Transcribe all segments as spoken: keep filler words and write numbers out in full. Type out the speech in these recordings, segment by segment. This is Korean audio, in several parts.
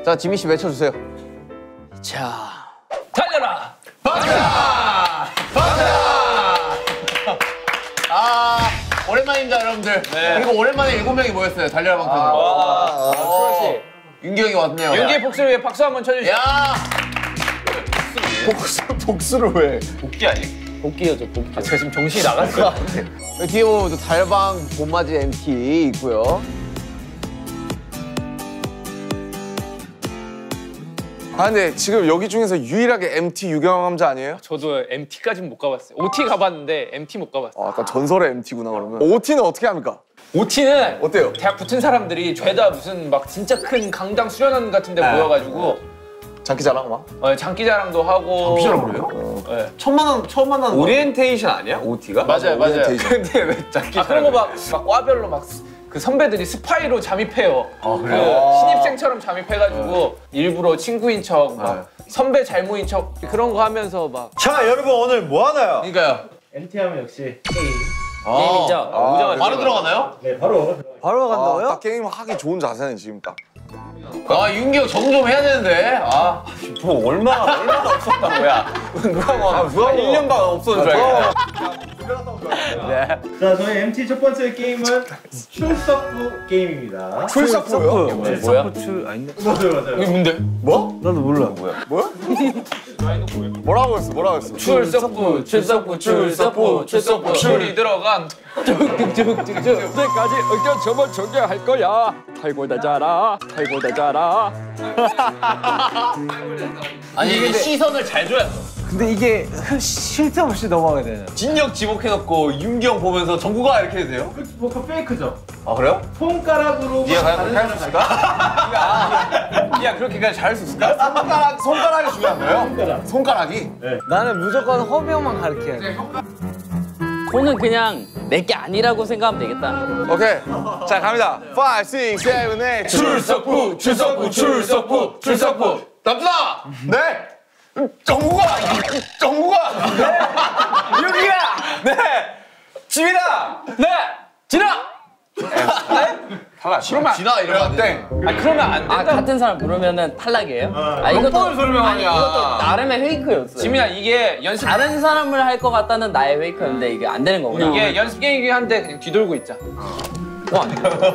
자, 지민 씨 외쳐주세요. 자, 달려라! 박자! 박자! 아, 오랜만입니다, 여러분들. 네. 그리고 오랜만에 일곱 명이 모였어요, 달려라 방탄으로. 아, 그렇지. 윤기 형이 왔네요. 윤기의 복수를 위해 박수 한번 쳐주시죠. 야! 복수, 복수를 왜? 복귀 아니? 복귀여죠, 복귀. 아, 제가 지금 정신이 나갔어요. 뒤에 보면 또 달방 봄맞이 엠티 있고요. 아 근데 지금 여기 중에서 유일하게 엠티 유경험자 아니에요? 저도 엠티까지는 못 가봤어요. 오티 가봤는데 엠티 못 가봤어요. 아, 약간 전설의 엠티구나 그러면. 오티는 어떻게 합니까? 오티는 어때요? 대학 붙은 사람들이 죄다 무슨 막 진짜 큰 강당 수련원 같은 데 모여가지고 장기자랑 막? 어, 장기자랑도 하고. 장기자랑을 해요? 어. 네. 처음 만난, 처음 만나는 오리엔테이션 아니야? 오티가? 맞아요, 맞아요. 오리엔테이션. 근데 왜 장기 아, 그런 거 막 막 과별로 막 그 선배들이 스파이로 잠입해요. 아, 그 그래요? 신입생처럼 잠입해가지고 일부러 친구인 척, 막 선배 잘무인 척 그런 거 하면서 막. 자, 여러분 오늘 뭐 하나요? 그러니까요. 엠티 하면 역시 게임. 게임이죠. 아, 바로 들어가나요? 네, 바로. 바로 아, 딱 게임 하기 좋은 자세는 지금 딱. 아, 윤기 형 적응 좀 해야 되는데. 아, 뭐 얼마나 얼마나 없었다고 야. 누가 뭐 한 일 년 반 없었는 줄 알겠네. 자, 저희 엠티 첫 번째 게임은 출석부 게임입니다. 풀서프요? 네, 뭐야? 서프 아닌데? 맞아요, 맞아요. 이게 뭔데? 뭐? 나도 몰라. 뭐야? 뭐라고 했어? 뭐라고 했어? 출석부, 출석부, 출석부, 출석부. 줄이 들어간. 쭉쭉쭉쭉쭉. 그때까지 의견 점을 전개할 거야. 탈골되자라, 탈골되자라. 아니, 이게 시선을 잘 줘야 돼. 근데 이게 쉴 새 없이 넘어가게 되는. 진역 지목해놓고 윤기 형 보면서 정국아 이렇게 해도 돼요? 그, 뭐그 페이크죠? 아, 그래요? 손가락으로 니가 과연 다른 그렇게 할 수 사람을 있을까? 야, 그렇게까지 잘할 수 있을까? 손가락, 손가락이 중요한 거예요? 손가락이? 나는 무조건 허명만 가르쳐야 돼. 손은 그냥 내게 아니라고 생각하면 되겠다. 오케이. 자, 갑니다. 오, 육, 칠, 팔 출석부, 출석부, 출석부, 출석부. 남준아! 네! 정국아! 정국아! 윤기야! 네! 지민아! 네! 진아! 탈락. 그러면 진아 이러면 땡. 아 그러면 안 된다. 아 같은 사람 부르면은 탈락이에요? 아 몇 번을 설명하냐. 아니, 이것도 나름의 페이크였어요. 지민아 이게 연습 다른 사람을 할 것 같다는 나의 페이크였는데 이게 안 되는 거구나. 이게 연습 게임이긴 한데 그냥 뒤돌고 있자. 와.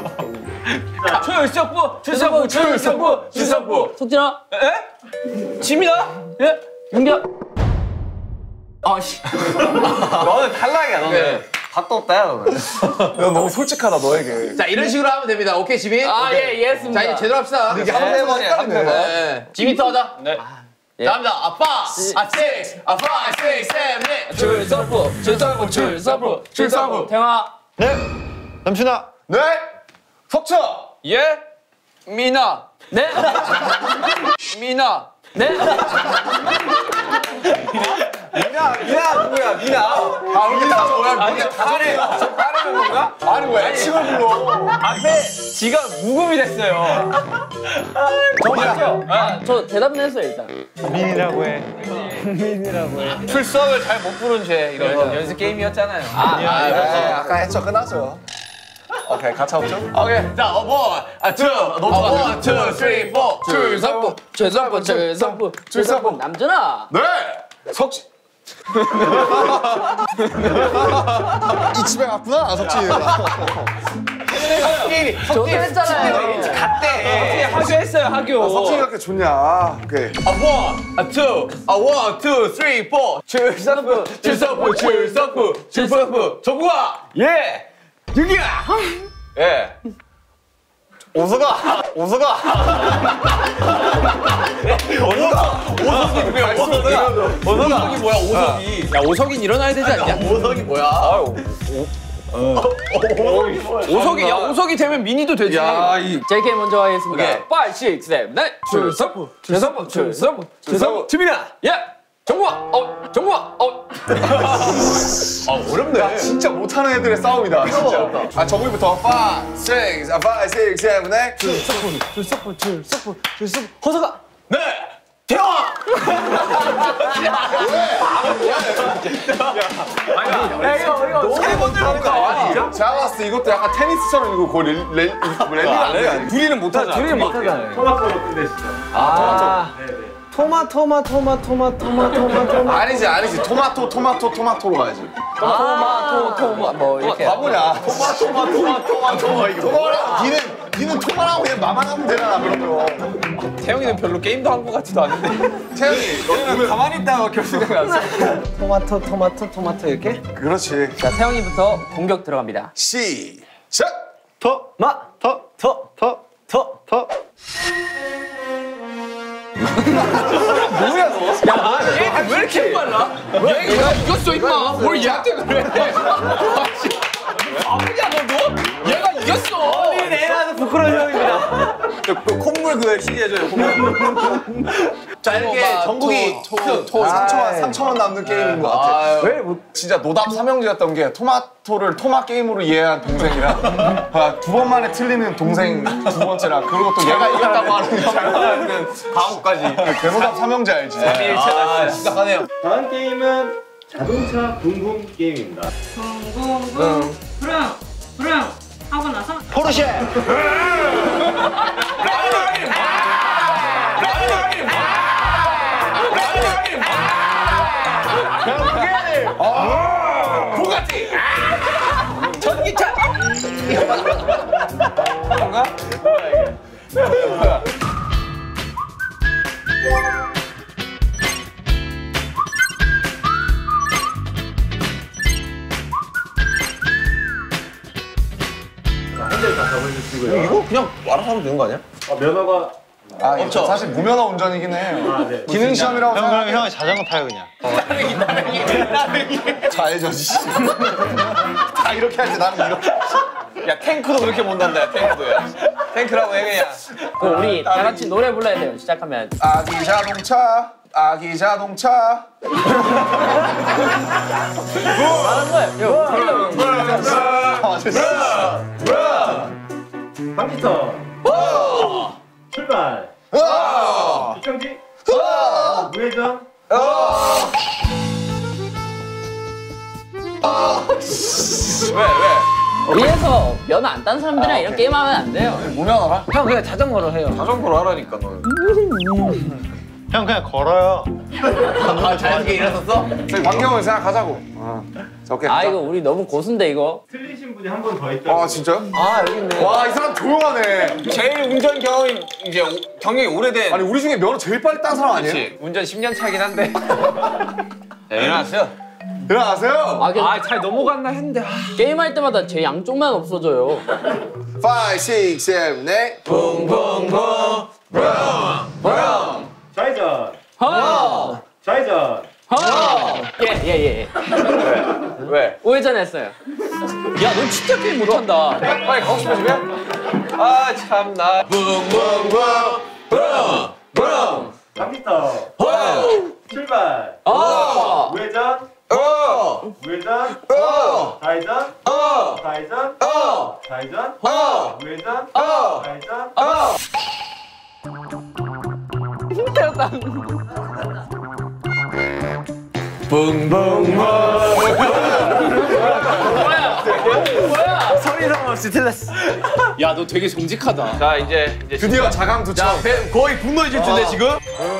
출석부, 출석부, 출석부, 출석부. 속진아, 에? 지민아? 예? 윤기야. 아씨. 너는 탈락이야, 너는. 각도 없다, 야, 너는. 야, 너무 솔직하다, 너에게. 자, 이런 식으로 하면 됩니다. 오케이, 지민? 아, 오케이. 예, 이해했습니다. 자, 이제 제대로 합시다. 이게 한 번만 헷갈리네. 네. 지민부터 하자. 네. 자, 갑니다. 아빠, 아, 칠, 아, 파, 육, 칠, 넷. 출석부, 출석부, 출석부, 출석부. 태화. 네! 남춘아! 네! 석철! 예? 미나. 네. 미나. 네. 미나! 미나 누구야, 미나? 아, 우리 다 뭐야? 아니 다른 다른 건가? 아니, 왜 애칭을 불러? 앞에 지가 묵음이 됐어요. 저 맞죠? 아, 저 대답은 했어요 일단. 민이라고 해. 출석을 잘 못 부른 죄 이런 거 연습 게임이었잖아요. 아, 아, 네, 아까 했죠. 끝났죠. 오케이, 가차 없죠? 오케이. 자, 어, 원, 아, 투, 원, 투, 쓰리, 포. 출석부, 출석부, 출석부, 출석부. 남준아. 네! 석진. 이 집에 갔구나, 석진이. 저도 했잖아요. 어떻게 하교 했어요 하교. 석진이 그렇게 좋냐. 오케이. 아, 원, 아, 투, 아, 원, 투, 쓰리, 포. 출석부, 출석부, 출석부, 출석부. 정국아! 예! 윤기야! 예. 오서가! 오서가! 오서가! 오석이 누구야, 오석이? 오석이 뭐야, 오석이? 야 오석인 일어나야 되지 않냐? 오석이 뭐야? 오석이 야 오석이 되면 미니도 되지. 제이케이 먼저 하겠습니다. 오케이. 오, 육, 칠, 팔. 출석부, 출석부, 출석부, 출석부. 지민아. 예. 정국아. 어. 정국아. 어. 아, 어렵네. 진짜 못하는 애들의 싸움이다, 진짜. 아, 정우부터 오, 육, 아, 오, 육, 칠, 팔. 출석부, 출석부, 출석부, 출석부. 허석아. 네. 태영아! 제가 봤을 때 이것도 약간 테니스처럼 이거 거의 랠, 랠, 랠리 둘이는 못하잖아. 둘이는 못하잖아요. 토마토로 끝내시죠. 아, 네네. 토마 토마 토마 토마 토마 토마 토마 아니지 아니지 토마토 토마토 토마토로 가야지. 토마 토마 뭐 이렇게. 바보냐? 토마토 토마토 토마토 이거. 토마랑 니는 니는 토마라고 그냥 마만 하면 되잖아 그러면. 태영이는 별로 게임도 한 것 같지도 않은데. 태영이 너는 가만히 있다가 결승에 갔어. 토마토 토마토 토마토 이렇게. 그렇지. 자, 태영이부터 공격 들어갑니다. 시작. 토마 토토토토 뭐야 너? 야, 얘 왜 이렇게 빨라? 왜 얘가 이겼어 임마? 뭘 얘한테 그래? 아프냐 너 너? 얘가 이겼어. 어디 내놔서 부끄러운 형입니다. 그 콧물 그거 시기해줘요. 자 이렇게 전국이 상처만 상처만 남는 게임인 것 같아. 왜 진짜 노답 삼형제였던 게 토마토를 토마 게임으로 이해한 동생이랑 아, 두 번 만에 틀리는 동생 두 번째랑 그리고 또 얘가 이겼다고 하는 장난하는 과거까지. 대노답 삼형제 알지? 아, 심각하네요. 다음 게임은 자동차 붕붕 게임입니다. 붕붕붕 브릉 브릉 하고 나서 전기차. 뭔가? 핸들 다 잡아주시고요. 이거 그냥 알아서 하면 되는 거 아니야? 어, 면허가 아, 이거 사실 무면허 운전이긴 해요. 아, 네. 기능 시험이라고 생각. 형이 자전거 타요 그냥. 좌회전이지. 다 이렇게 하지 나는 이렇게. 야 탱크도 그렇게 못 난다. 야, 탱크도 야. 탱크라고 해 그냥. 그럼 우리 다 같이 노래 불러야 돼요. 시작하면. 아기 자동차, 아기 자동차. 컴퓨터 출발. 이평지 우회전. 왜 왜? 위에서 면허 안 딴 사람들이랑 이런 게임 하면 안 돼요. 무면허라? 형 그냥 자전거로 해요. 자전거로 하라니까 너. 형 그냥 걸어요. 아 자연스럽게 일어섰어? 저희 광경을 생각하자고. 어. 자, 오케이. 아, 이거 우리 너무 고수인데, 이거. 틀리신 분이 한 분 더 있다고. 아 진짜요? 아 여기 있네. 와 이 사람 조용하네. 제일 운전 경험이 이제 오- 경력이 오래된. 아니 우리 중에 면허 제일 빨리 딴 사람 아니에요? 그렇지. 운전 십 년 차긴 한데. 네, 일어났어요. 일어나세요. 아, 그 아 잘 넘어갔나 했는데. 아. 게임할 때마다 제 양쪽만 없어져요. 오, 육, 칠, 팔. 붕붕붕 브랑. 좌회전. 하! 좌회전. 하! 예, 예, 예. 왜? 우회전했어요. 야, 넌 진짜 게임 못한다. 빨리 가고 싶어 집에? 아 참나. 붕붕붕 브랑 브랑. 컴퓨터 출발. 아! 우회전. 어. 우회전. 어. 좌회전. 어. 좌회전. 어. 좌회전. 어. 우회전. 어. 좌회전. 어. 힘들었다. 붕붕붕. 뭐야? 뭐야? 소리 상관없이 틀렸어. 야, 너 되게 정직하다. 자 이제 이제 드디어 자강 도착. 배 거의 분노의 질주인데 지금?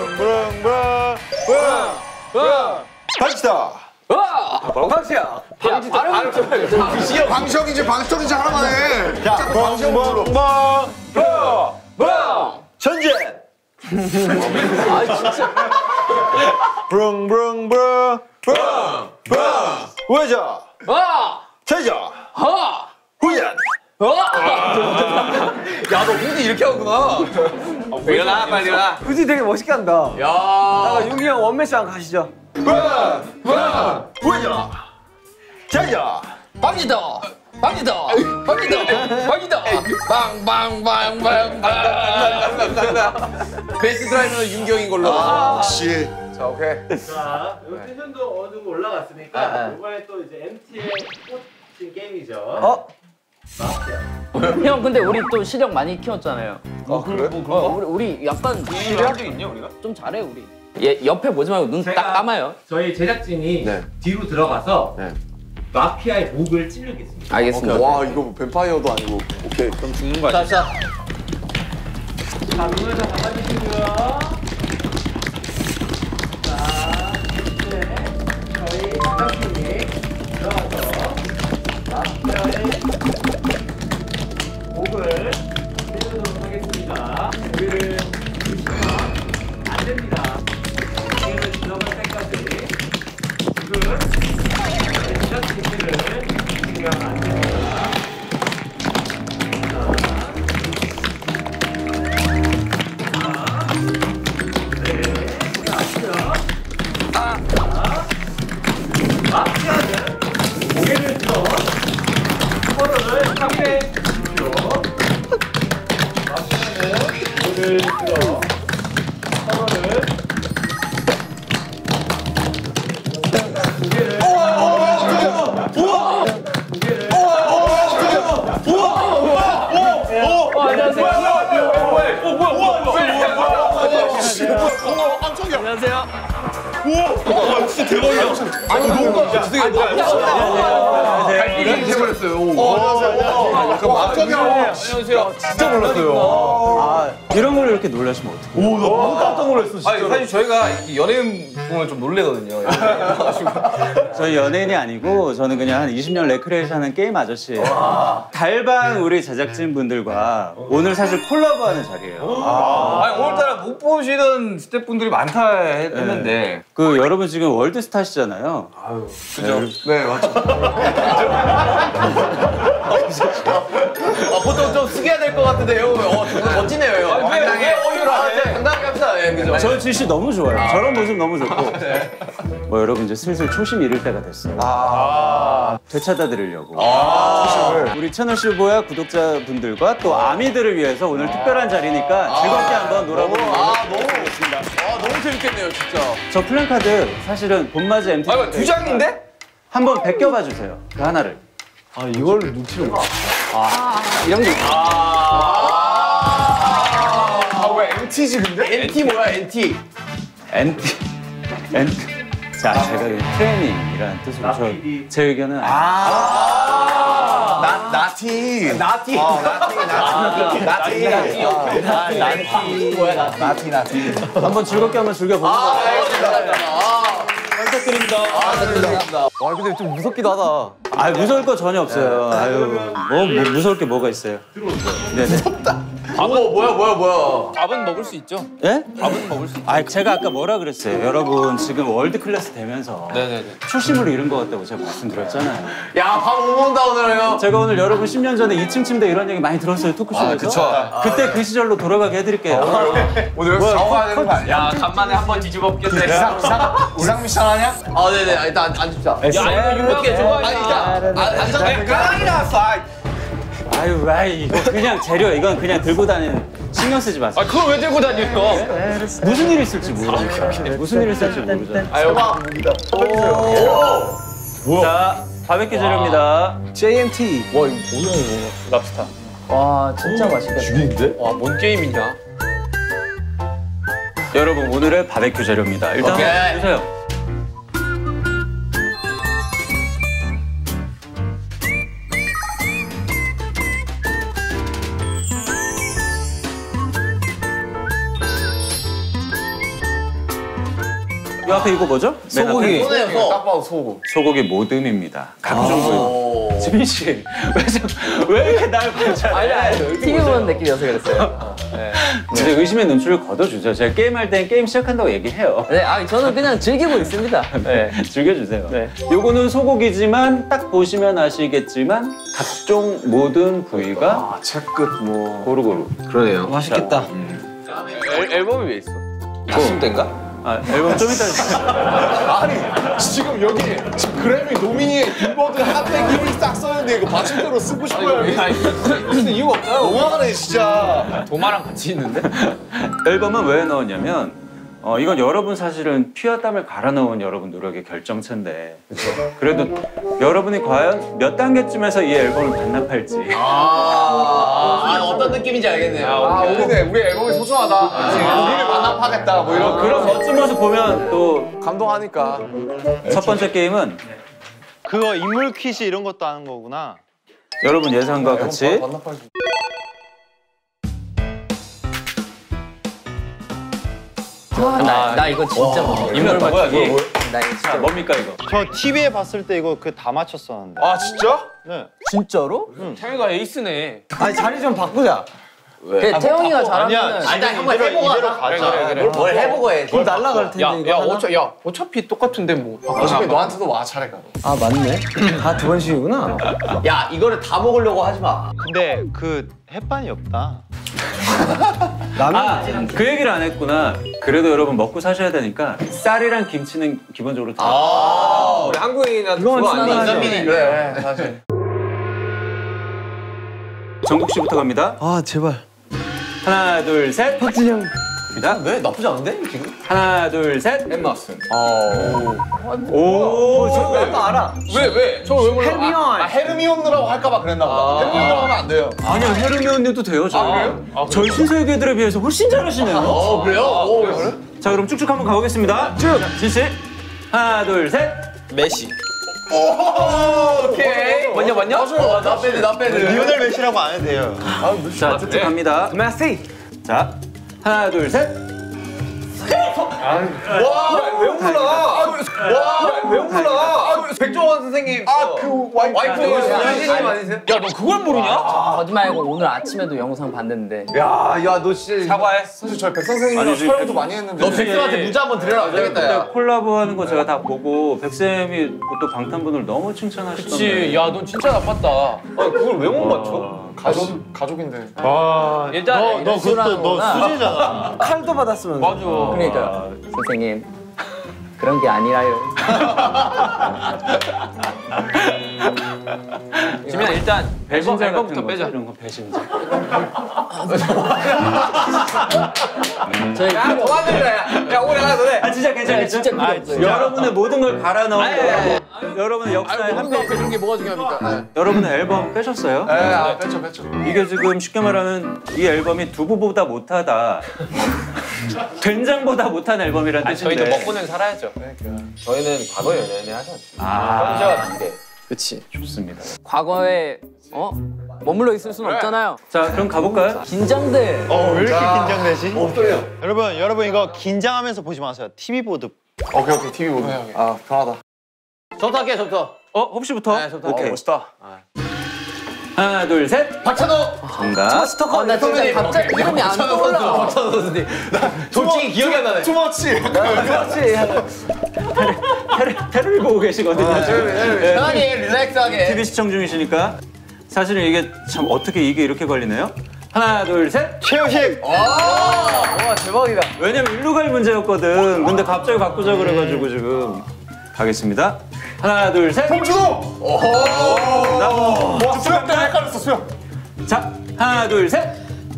반지다. 와! 방치야. 방지도 바로 방시혁이지 방시혁이지 하나만 해. 자, 자꾸 방시혁 불러. 뭐야? 전진. 아, 진짜. 브릉브릉브릉. 우회전. 와! 좌회전. 하! 후전. 와! 야 너 훈이 이렇게 하구나. 일어나 빨리 일어나. 굳이 되게 멋있게 한다. 야. 아, 윤기 형 원맨쇼 가시죠. 우회전. 좌회전. 방지도! 방지도! 방지도! 방지도! 빵빵빵빵빵! 베스트 드라이버는 윤경인 걸로. 역시. 자 오케이. 자, 요 텐션도 어느 정도 올라갔으니까 이번에 또 이제 엠티의 꽂힌 게임이죠. 어? 형, 근데 우리 또 실력 많이 키웠잖아요. 아 그래? 어, 우리, 우리 약간 한적 있냐 우리가? 좀 잘해 우리. 얘 옆에 보지 말고 눈 딱 감아요. 저희 제작진이 네. 뒤로 들어가서 네. 마피아의 목을 찌르겠습니다. 알겠습니다. 와 이거 뱀파이어도 아니고 오케이. 그럼 죽는 거 아니야? 자, 자. 자, 눈을 다 감아주시고요. 자, 이제 저희 제작진이 들어가서 마피아의 목을 찌르도록 하겠습니다. 여기를 주시면 안 됩니다. 여기를 들어갈 때까지 지금 저희 제작진들을 지금 안 됩니다. 마피아는 고개를 들어 서로를 확인해 주십시오. 마피아는 고개를 들어 서로를 고개를 안녕하세요. 진짜 몰랐어요. 이런 걸 이렇게 놀라시면 어떡해요? 오, 나 너무 깜짝 놀랐어, 진짜. 아니, 사실 저희가 연예인 보면 좀 놀래거든요. 저희 연예인이 아니고 저는 그냥 한 이십 년 레크레이션 하는 게임 아저씨예요. 달방 우리 제작진 분들과 오늘 사실 콜라보하는 자리예요. 아니, 오늘따라 못 보시던 스태프분들이 많다 했는데. 그 여러분 지금 월드스타시잖아요. 그죠? 네 맞죠. 아, 보통 좀 숙여야 될 것 같은데, 형. 어, 정말 멋지네요, 형. 아, 왜, 왜 어유를 하세요? 당당하게 합시다. 예, 그죠? 저 지시 너무 좋아요. 저런 모습 너무 좋고. 뭐 여러분 이제 슬슬 초심 잃을 때가 됐어요. 아. 되찾아 드리려고. 아. 우리 채널 슈보야 구독자분들과 또 아미들을 위해서 오늘 특별한 자리니까 즐겁게 한번 놀아보는 걸로. 아, 너무 멋있습니다. 아, 너무 재밌겠네요, 진짜. 저 플랜카드 사실은 봄맞이 엠티 아, 이거 두 장인데? 한번 벗겨봐 주세요. 그 하나를. 아 이걸 눈치를 봐. 이런 게 아왜 엠티지 근데? 엔티 뭐야, 엔티? 엔티. 엔티. 자, 제가 이 트레이닝이라는 뜻으로 저, 제 의견은 아. 나 나티. 나티. 어, 나티 나티 나티 나티, 오케이. 나티. 나티 뭐야 나티 나티 나티. 한번 즐겁게 한번 즐겨보는 아, 거예요. 알겠습니다. 아, 부탁드립니다. 아, 감사합니다. 와 근데 좀 무섭기도 하다. 아, 무서울 거 전혀 없어요. 아유, 뭐, 뭐 무서울 게 뭐가 있어요. 네네. 오, 뭐야, 뭐야, 뭐야. 밥은 먹을 수 있죠? 예? 밥은 먹을 수 있죠? 아, 제가 아까 뭐라 그랬어요. 여러분 지금 월드 클래스 되면서 네네네. 초심을 잃은 것 같다고 제가 말씀드렸잖아요. 야, 밥 못 먹는다, 오늘 형. 제가 오늘 여러분 십 년 전에 이 층 침대 이런 얘기 많이 들었어요, 토크쇼에서. 아, 그쵸. 그때 그 시절로 돌아가게 해드릴게요. 오늘 여기서 자고 가야 되는 거 아니야? 야, 간만에 한 번 뒤집어 엎겠네. 이상 이상 이상 미션 하냐? 아, 네네. 일단 앉읍시다. 야, 이거 유명해. 좋아. 아니, 일단 앉아. 까랑이나 사이. 아유, 아이, 이거 그냥 재료, 이건 그냥 들고 다니는, 신경 쓰지 마세요. 아, 그걸 왜 들고 다녀요? 무슨 일이 있을지 모르니까. 무슨 일이 있을지 모르잖아. 아, 여기. 자, 바베큐 재료입니다. 제이엠티. 와, 이거 뭐야, 이거. 랍스타. 와, 진짜 맛있겠다. 죽인데? 와, 뭔 게임이냐? 여러분, 오늘의 바베큐 재료입니다. 일단 오케이. 한번 주세요. 이 앞에 이거 뭐죠? 소고기. 소고기 딱 봐도 소고. 소고기 모듬입니다. 각종 부위. 지민 씨, 왜, 저- 왜 이렇게 날 보잖아요? 아니, 아니, 티비 보는 느낌이어서 그랬어요. 진짜 의심의 눈초리를 걷어주세요. 제가 게임할 땐 게임 시작한다고 얘기해요. 네, 아, 저는 그냥 즐기고 있습니다. 네. 즐겨주세요. 네. 요거는 소고기지만 딱 보시면 아시겠지만 각종 모든 부위가 아 채끝 뭐. 고루고루. 그러네요. 맛있겠다. 앨, 앨범이 왜 있어? 다심대인가? 아, 앨범 좀 이따 주세요. 아니 지금 여기 지금 그래미 노미니에 빌보드 핫백 일 위 싹 써있는데 이거 받침대로 쓰고 싶어요. 무슨 이유가 없나요? 너무하네 진짜. 도마랑 같이 있는데? 앨범은 왜 넣었냐면 어, 이건 여러분 사실은 피와 땀을 갈아 넣은 여러분 노력의 결정체인데 그래도 여러분이 과연 몇 단계쯤에서 이 앨범을 반납할지 아, 아 어떤 어떤 느낌인지 알겠네요. 아, 우리네 우리 앨범이 소중하다. 우리를 만납하겠다. 뭐 이런 그런 멋진 모습 보면 또 감동하니까. 첫 번째 게임은 그거 인물 퀴즈 이런 것도 하는 거구나. 여러분 예상과 같이 아, 나, 나 이거 진짜 못해. 인물 맞추기. 나 이거 진짜 자, 뭡니까 이거? 저 티비에 봤을 때 이거 그 다 맞췄었는데. 아 진짜? 네. 진짜로? 태영이가 에이스네. 아니 자리 좀 바꾸자. 그 태영이가 잘하면은 아니야. 일단 한번 해보고 이대로 하자. 가자. 그래, 그래. 뭘, 뭘 해보고 해. 그럼 날라갈 텐데 야, 이거 야, 하나? 어차, 야, 어차피 똑같은데 뭐. 어차피 너한테도 와 차례가. 아 맞네. 다 두 번씩이구나. 야 이거를 다 먹으려고 하지 마. 근데 그 햇반이 없다. 아, 그 얘기를 안 했구나. 그래도 여러분 먹고 사셔야 되니까 쌀이랑 김치는 기본적으로 다. 아, 우리 한국인이나 이건 그거 아니야. 친하죠. 인간미니 그래 사실. 정국 씨부터 갑니다. 아 제발. 하나, 둘, 셋. 박진영. 갑니다. 왜 나쁘지 않은데 지금? 하나, 둘, 셋. 엠마 슨. 오. 저 멤버 알아. 왜 왜? 저 왜 몰라? 헬미온. 아 헤르미온느라고 할까봐 그랬나 보다. 헤르미온느라고 하면 안 돼요. 아니요, 헤르미 언니도 돼요, 저. 아, 그래요? 아, 저희 신세계들에 비해서 훨씬 잘하시네요. 어 그래요? 오 그래? 자, 그럼 쭉쭉 한번 가보겠습니다. 쭉. 진씨. 하나, 둘, 셋. 메시. 오케이. 맞냐 맞냐? 어, 나 빼드 나 빼드. 리오넬 메시라고 안 해도 돼요. 자, 쭉쭉 갑니다. 메시. 자, 하나, 둘, 셋. 와왜 몰라? 와왜 몰라? 백종원 선생님. 아그 와이프. 와이프 유진님 아니세요? 야 너 그걸 모르냐? 거짓말이고 오늘 아침에도 영상 봤는데 야야너 진짜 사과해. 사실 저희 백 선생님이랑 아니, 지금 촬영도 많이 했는데. 너 백쌤한테 문자 한번 드려라 안 되겠다 야. 근데 콜라보 하는 거 제가 다 보고 백쌤이 또 방탄분을 너무 칭찬하시던데. 그치. 야 넌 진짜 나빴다. 아니 그걸 왜 못 맞춰? 가족 가족인데. 아, 일단 너, 너 그것도 너 수제잖아. 칼도 받았으면. 맞아. 그러니까 선생님 그런 게 아니라요. 지민아 일단 앨범 배신자 앨범부터 같은 빼자. 거, 이런 거 배신자. 저희 야 도와드리라 야. 야 오래 가 너네. 아 진짜 괜찮아. 진짜 필요 없어요. 여러분의 모든 걸 갈아 넣은 거. 여러분의 역사에 한 표. 그런 게 뭐가 중요합니까? 여러분의 앨범 빼셨어요? 네, 아, 뺐죠 뺐죠. 이게 지금 쉽게 말하면 이 앨범이 두부보다 못하다. 된장보다 못한 앨범이란 아니, 뜻인데. 저희도 먹고는 살아야죠. 저희는 과거 연예인 하지 않습니다. 아, 현재와 단계. 그치. 좋습니다. 과거에 어 머물러 있을 수는 없잖아요. 자, 그럼 가볼까요? 긴장돼. 어, 왜 이렇게 긴장되지? 어 떨려. 여러분, 여러분 이거 긴장하면서 보지 마세요. 티비 보드. 오케이 오케이 티비 보고. 아 편하다. 저부터 할게 저부터. 어, 혹시부터? 네, 저부터. 어, 오케이. 멋있다. 하나, 둘, 셋. 박찬호. 정답. 어, 나 진짜 갑자기 이름이 안 떠올라. 박찬호 선수님. 솔직히 기억이 안 나네. 투머치. 테레, 테레비 보고 계시거든요. 네. 편하게 릴렉스하게. 티비 시청 중이시니까 사실은 이게 참 어떻게 이게 이렇게 걸리네요? 하나, 둘, 셋. 최우식. 와 대박이다. 왜냐면 일로 갈 문제였거든. 근데 갑자기 바꾸자 그래가지고 지금 가겠습니다. 하나, 둘, 셋. 홍준호. 나. 와 수영 때문에 헷갈렸어 수영. 자, 하나, 둘, 셋.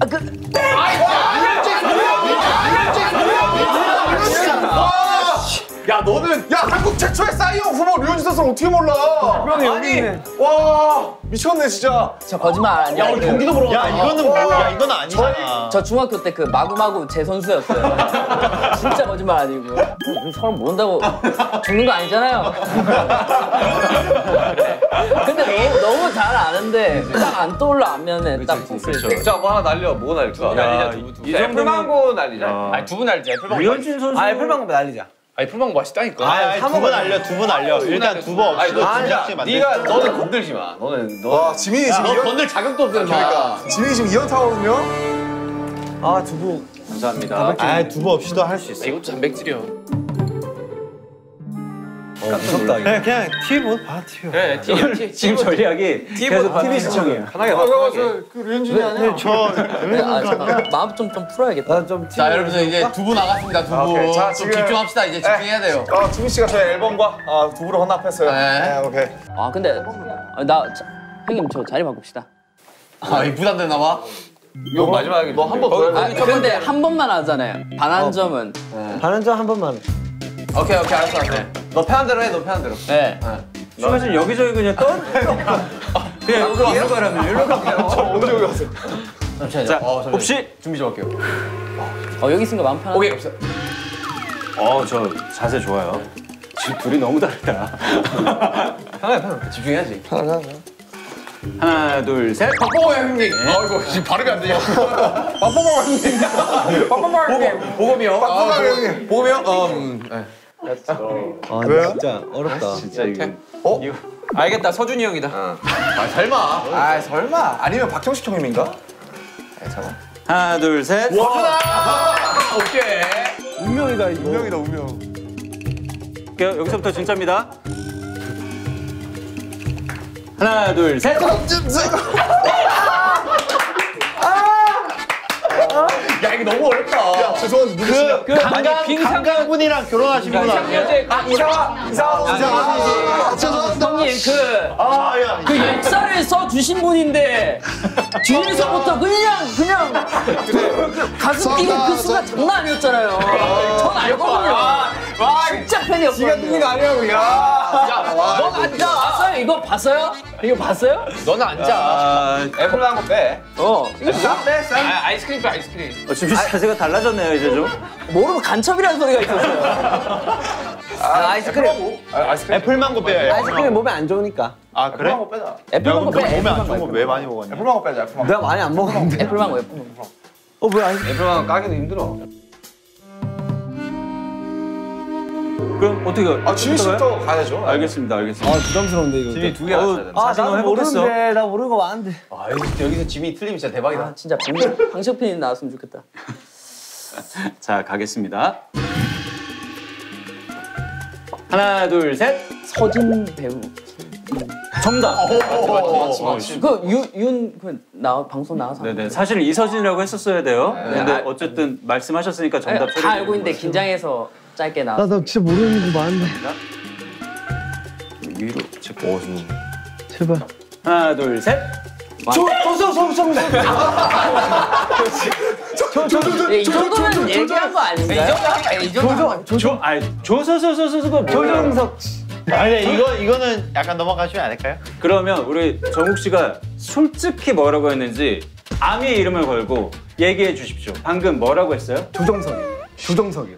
야 너는 야 한국 최초의 싸이형 후보 류현진 선수를 어떻게 몰라? 형이 여기 있네. 와 미쳤네 진짜. 저 거짓말 아니야. 야 우리 경기도 보러 야, 갔다. 이거는 뭐야? 이건 아니잖아. 저 중학교 때 그 마구마구 제 선수였어요. 진짜 거짓말 아니고. 우리 서로 모른다고 죽는 거 아니잖아요. 근데 너무, 너무 잘 아는데 딱 안 떠올라 안면에 딱 봤을 때. 자, 뭐 하나 날려. 뭐 날릴까? 날리자 두부 두부. 이 정도면- 애플망고 날리자. 아. 아니 두부 날리자. 애플망고. 류현진 선수. 아 애플망고 날리자. 아, 애플망고 맛있다니까. 아, 두번 알려, 두 번 알려. 일단 두 번 없이 너 아니, 진작지 만들. 네가 너는 건들지 마. 너는 너. 와 지민이 지금 너 이연 건들 자격도 없어. 그러니까 지민이 지금 이연타거든요. 아 두부. 감사합니다. 아, 두 번 없이도 할 수 있어. 이것도 단백질이야. 무섭다 이거. 그냥 그냥 티비 보드 봐, 티비. 그래, 티, 티, 지금 전략이 계속 티비 시청이에요. 편하게 봐. 그 류현진이 아니야. 저 아, 잠깐, 마음 좀 좀 풀어야겠다. 나좀 자 여러분들 이제 두부 나갔습니다 두부. 아, 오케이. 자, 좀 지금- 집중합시다 이제 집중해야 돼요. 아 지민 씨가 저희 앨범과 아, 두부를 헌납했어요. 네. 네 오케이. 아 근데 아, 나 자, 형님 저 자리 바꿉시다. 아이 부담되나 봐. 이거 마지막에 너 한 번 더 아 해. 근데 한 번만 하잖아요. 반한 점은. 반환점 한 번만. 오케이 오케이 알았어 알았어. 너 편한 대로 해 너 편한 대로. 네. 슈가 씨는 여기저기 그냥 떠. 그냥 일로 가라면 일로 가. 저 언제 여기 왔어요? 잠시만요. 자, 어, 잠시만요. 혹시 준비 좀 할게요. 어, 여기 있으니까 마음 편하다. 오케이, 없어. 어, 저 자세 좋아요. 지금 둘이 너무 다르다. 편하게, 편하게. 집중해야지. 하나, 둘, 셋. 박보검 형님. 아이고, 지금 발음이 안 되냐. 박보검 형님. 박보검 형님. 보검이요. 박보검 형님. 보검이요? 음. 네. 아 왜요? 진짜 어렵다. 진짜 이거. 어? 이거. 알겠다, 서준이 형이다. 아, 설마. 아 설마. 아니면 박형식 형님인가? 아 잠깐. 하나, 둘, 셋. 와준아. 오케이. 운명이다 이거. 운명이다 운명. 볼게요. 여기서부터 진짜입니다. 하나, 둘, 셋. 야, 이게 너무 어렵다. 야 죄송한데 누구시냐? 그 강강 강강군이랑 결혼하신 분 아니에요? 아, 이상아. 이상아. 이상아. 죄송합니다. 형님 그, 아야. 그 역사를 써 주신 분인데 뒤에서부터 그냥 그냥 그 가슴 뛰는 그 순간 장난 아니었잖아요. 전 알거든요. 진짜 팬이었거든요. 지가 듣는 거 아니라고. 야. 야, 넌 앉아. 봤어요? 이거 봤어요? 이거 봤어요? 너는 앉아. 아, 애플 한거 빼. 어. 이거 빼, 쌤. 아, 아이스크림 빼, 아이스크림. 어, 준비 자세가 달라졌네요, 이제 좀. 모르면 간첩이라는 소리가 있었어요. 아, 아이스크림. 아이스크림. 애플망고 빼요. 아이스크림 몸에 안 좋으니까. 아 그래? 애플망고 빼자. 애플망고 빼. 몸에 안 좋은 애플망고. 거 왜 많이 먹었냐? 애플망고 빼자. 애플망고. 내가 많이 안 먹었는데. 애플망고 애플망고. 어 뭐야? 아이스- 애플만 까기도 힘들어. 그럼 어떻게? 아 지민 씨부터 가야죠. 알겠습니다, 알겠습니다. 아 부담스러운데 이거. 지민이 두 개 맞춰야 돼. 아 자신감 나도 해보겠어. 모르는데 나 모르는 거 많은데. 아, 여기서, 여기서 지민이 틀리면 진짜 대박이다. 아, 진짜 방, 방석팬이 나왔으면 좋겠다. 자, 가겠습니다. 하나, 둘, 셋. 서진 배우. 정답. 그윤윤그 나와 방송 나와서. 네네. 사실 이서진이라고 했었어야 돼요. 근데 아, 어쨌든 말씀하셨으니까 정답 아니, 다 알고 있는데 긴장해서 짧게 나왔어. 나나 진짜 모르는 거 많은데. 위로 체크. 제발. 하나, 둘, 셋. 이 정도면 얘기한 거 아닌가요? 이 정도 조, 아니, 조서서서서서 조정석. 아니 이거 이거는 약간 넘어가시면 안 될까요? 그러면 우리 정욱 씨가 솔직히 뭐라고 했는지 아미의 이름을 걸고 얘기해 주십시오. 방금 뭐라고 했어요? 조정석이요. 조정석이요.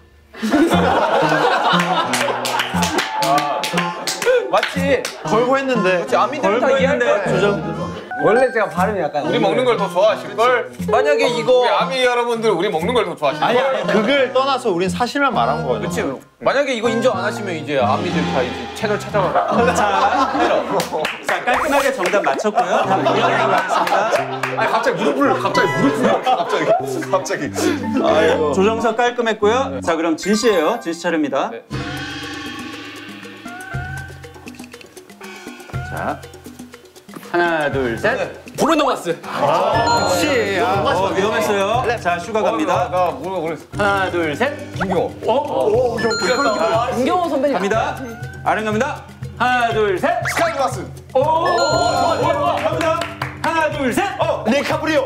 맞지? 걸고 했는데. 아미들은 다 걸고 이해할 거야. 했는데 조정. 원래 제가 발음이 약간. 우리 먹는 걸 더 좋아하실 걸. 만약에 이거 우리 아미 여러분들 우리 먹는 걸 더 좋아하실 아니 걸. 아니 그걸 떠나서 우린 사실만 말한 거죠. 그치? 만약에 이거 인정 안 하시면 이제 아미들 다 이제 채널 찾아가. 자, 자 깔끔하게 정답 맞췄고요. 다음 이어가도록 하겠습니다. 아니 갑자기 무릎을 갑자기 무릎을 갑자기 갑자기. 아이고. 조정석 깔끔했고요. 자, 그럼 진 씨예요. 진 씨 차례입니다. 네. 자, 하나, 둘, 셋. 브루노마스. 혹시 어, 위험했어요. 자, 슈가 갑니다. 나 모르 모르겠어. 하나, 둘, 셋. 김경호. 오 이거 그랬다. 김경호 선배님. 갑니다. 아름 갑니다. 하나, 둘, 셋. 스카이박스. 오, 좋아, 좋아, 좋아. 갑니다. 하나, 둘, 셋. 어, 리카프리오.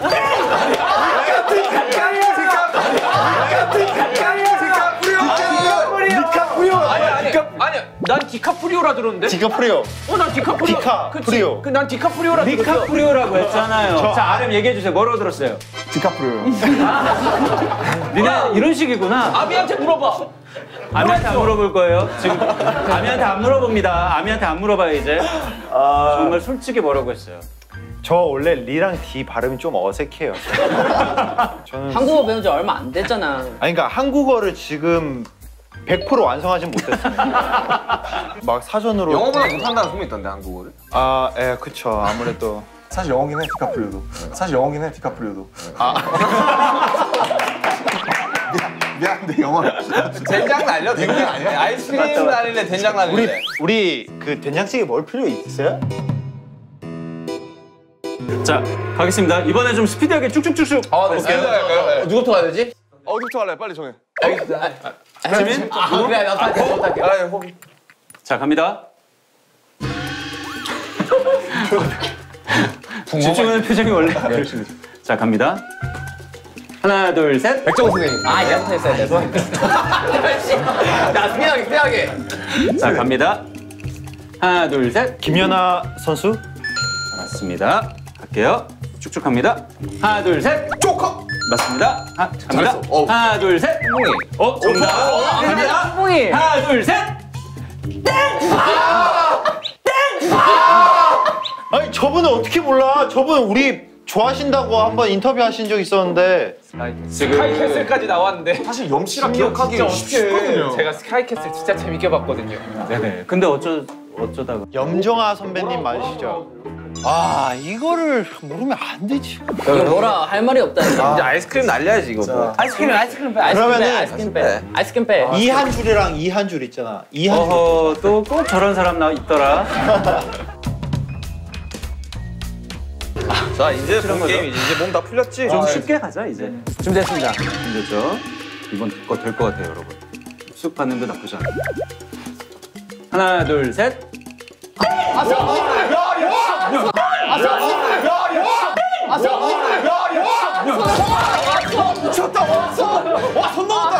아니 아니 아니 난 디카프리오라 들었는데. 디카프리오. 어난 디카프리오. 디카프리오. 그 난 디카프리오라 들었어. 디카프리오라고 했잖아요. 자, 아름 얘기해 주세요. 뭐라고 들었어요? 디카프리오. 니네 이런 식이구나. 아미한테 물어봐. 아미한테 안 물어볼 거예요. 지금 아미한테 안 물어봅니다. 아미한테 안 물어봐요 이제. 정말 솔직히 뭐라고 했어요? 저 원래 리랑 디 발음이 좀 어색해요. 저는 한국어 배운 지 얼마 안 됐잖아. 아니 그러니까 한국어를 지금 백 퍼센트 완성하진 못했어요. 막 사전으로 영어보다 못한다는 소문이 있던데 한국어를. 아, 예, 그쵸. 아무래도 사실 영어긴 해 디카프리오도. 사실 영어긴 해 디카프리오도. 미안한데 영어. 된장 날려 된장 아니야. 아이스크림 날릴래 된장 날릴래. 우리 우리 그 된장찌개 먹을 필요 있어요? 자, 가겠습니다. 이번에 좀 스피디하게 쭉쭉쭉쭉. 아, 네. 스피드 할까요? 누구부터 가야 되지? 어디부터 할래? 빨리 정해. 지민? 아, 그래 나도 할게. 나도 할게. 아, 호비. 자, 갑니다. 집중하는 표정이 원래. 자, 갑니다. 하나, 둘, 셋. 백정우 선생님. 아, 얘부터 했어야 돼. 나 스피하게 스피하게. 자, 갑니다. 하나, 둘, 셋. 김연아 선수? 맞습니다. 갈게요. 쭉쭉 갑니다. 하나, 둘, 셋. 조커. 맞습니다. 하, 갑니다. 어. 하나, 둘, 셋. 뽕이. 어, 정답. 갑니다. 뽕이. 하나, 둘, 셋. 아니 저분은 어떻게 몰라? 저분 우리 좋아하신다고 한번 인터뷰 하신 적 있었는데 스카이캐슬까지 나왔는데 사실 염씨랑 기억하기 쉽거든요. 제가 스카이캐슬 진짜 재밌게 봤거든요. 네네. 근데 어쩌 어쩌다가 염정아 선배님 맞으시죠? 아 이거를 모르면 안 되지. 이거 뭐라 할 말이 없다. 이제. 이제 아이스크림 날려야지 이거. 뭐. 아이스크림, 아이스크림 빼. 아이스크림 빼. 그러면은- 아이스크림 빼. 아이스크림 빼. 이 한 줄이랑 이 한 줄 있잖아. 이 한 줄. 어허 또 꼭 저런 사람 나 있더라. 자 이제 본 게임이지. 이제 몸 다 풀렸지? 좀 쉽게 가자 이제. 준비됐습니다. 힘들죠? 이번 거 될 것 같아요 여러분. 쑥 봤는데 나쁘지 않아. 하나 둘 셋. 미쳤다. 왔어. 와손 넘었다.